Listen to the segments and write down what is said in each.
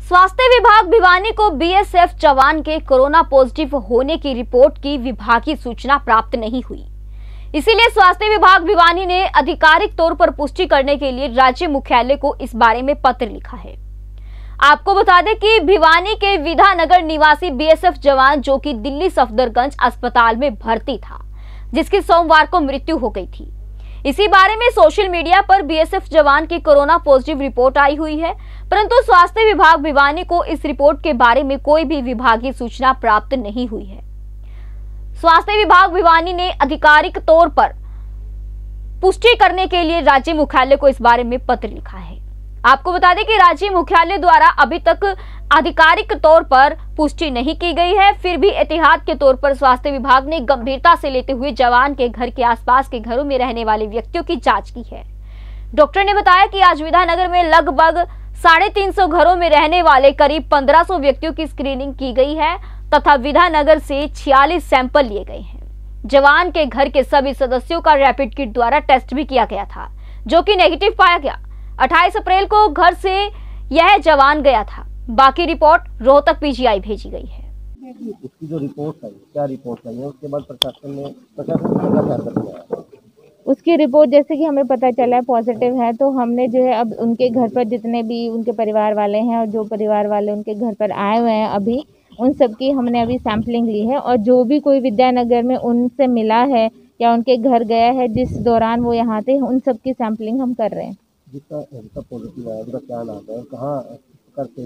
स्वास्थ्य विभाग भिवानी को बीएसएफ जवान के कोरोना पॉजिटिव होने की रिपोर्ट की विभागीय सूचना प्राप्त नहीं हुई। इसीलिए स्वास्थ्य विभाग भिवानी ने आधिकारिक तौर पर पुष्टि करने के लिए राज्य मुख्यालय को इस बारे में पत्र लिखा है। आपको बता दें कि भिवानी के विधानगर निवासी बीएसएफ जवान जो कि दिल्ली सफदरगंज अस्पताल में भर्ती था, जिसकी सोमवार को मृत्यु हो गई थी। इसी बारे में सोशल मीडिया पर बीएसएफ जवान की कोरोना पॉजिटिव रिपोर्ट आई हुई है, परंतु स्वास्थ्य विभाग भिवानी को इस रिपोर्ट के बारे में कोई भी विभागीय सूचना प्राप्त नहीं हुई है। स्वास्थ्य विभाग भिवानी ने आधिकारिक तौर पर पुष्टि करने के लिए राज्य मुख्यालय को इस बारे में पत्र लिखा है। आपको बता दें कि राज्य मुख्यालय द्वारा अभी तक आधिकारिक तौर पर पुष्टि नहीं की गई है, फिर भी एहतियात के तौर पर स्वास्थ्य विभाग ने गंभीरता से लेते हुए जवान के घर के आसपास के घरों में रहने वाले व्यक्तियों की जांच की है। डॉक्टर ने बताया कि आज विधानगर में लगभग 350 घरों में रहने वाले करीब 1500 व्यक्तियों की स्क्रीनिंग की गई है तथा विधानगर से 46 सैंपल लिए गए हैं। जवान के घर के सभी सदस्यों का रैपिड किट द्वारा टेस्ट भी किया गया था, जो कि नेगेटिव पाया गया। 28 अप्रैल को घर से यह जवान गया था। बाकी रिपोर्ट रोहतक पीजीआई भेजी गई है। उसकी जो रिपोर्ट आई, क्या रिपोर्ट आई है, उसके बाद प्रशासन क्या उसकी रिपोर्ट जैसे कि हमें पता चला है पॉजिटिव है, तो हमने जो है अब उनके घर पर जितने भी उनके परिवार वाले हैं और जो परिवार वाले उनके घर पर आए हुए हैं अभी उन सब की हमने अभी सैंपलिंग ली है और जो भी कोई विद्यानगर में उनसे मिला है या उनके घर गया है जिस दौरान वो यहाँ थे, उन सब की सैंपलिंग हम कर रहे हैं। जिसका पॉजिटिव है उनका क्या नाम है और कहाँ करते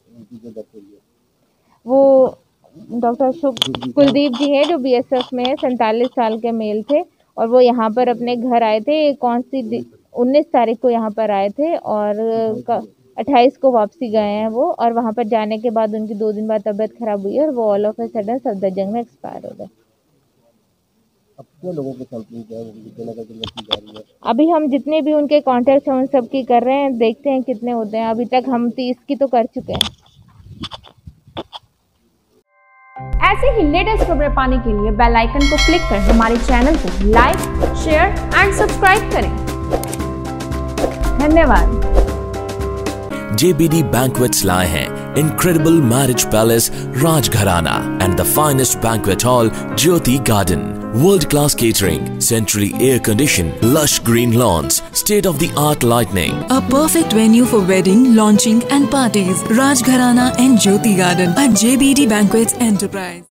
वो डॉक्टर कुलदीप जी हैं जो बीएसएफ में 47 साल के मेल थे और वो यहाँ पर अपने घर आए थे। 19 तारीख को यहाँ पर आए थे और 28 को वापसी गए हैं वो, और वहाँ पर जाने के बाद उनकी 2 दिन बाद तबीयत खराब हुई और वो all of a sudden Safdarjung में एक्सपायर हो गए। लोगों की सैंपलिंग जा रही है। अभी हम जितने भी उनके कॉन्टैक्ट हैं उन सब की कर रहे हैं, देखते हैं कितने होते हैं। अभी तक हम 30 की तो कर चुके हैं। ऐसे ही लेटेस्ट खबरें पाने के लिए बेल आइकन को क्लिक कर हमारे चैनल को लाइक, शेयर एंड सब्सक्राइब करें। धन्यवाद। JBD Banquets लाए हैं Incredible Marriage Palace Rajgharana and the finest banquet hall Jyoti Garden. World-class catering, centrally air-conditioned, lush green lawns, state-of-the-art lighting. A perfect venue for wedding, launching and parties. Rajgharana and Jyoti Garden at JBD Banquets Enterprise.